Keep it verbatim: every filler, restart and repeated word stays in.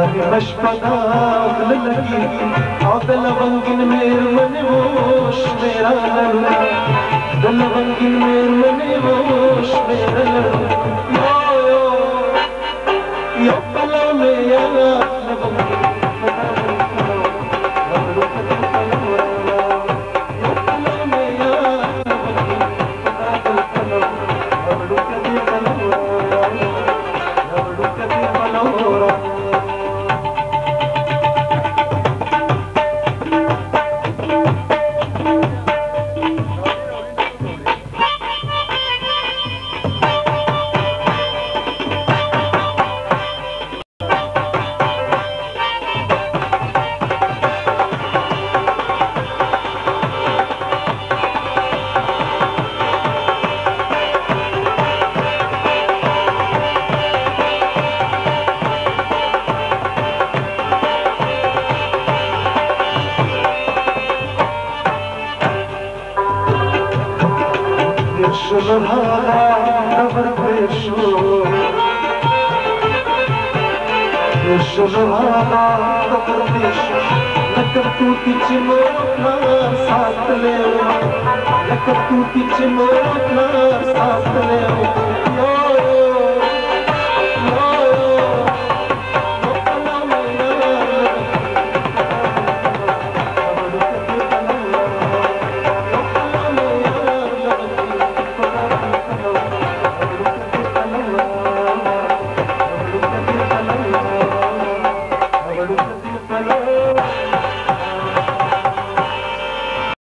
مشبداغ للقي عدل غنقن مير منوش مير لنا دل غنقن مير منوش مير لنا يا يا يا بلا ميا شلونها نظر بيشو شلونها نظر بيشو لكب توتي چموتنا ساتھ لے لكب توتي چموتنا ساتھ لے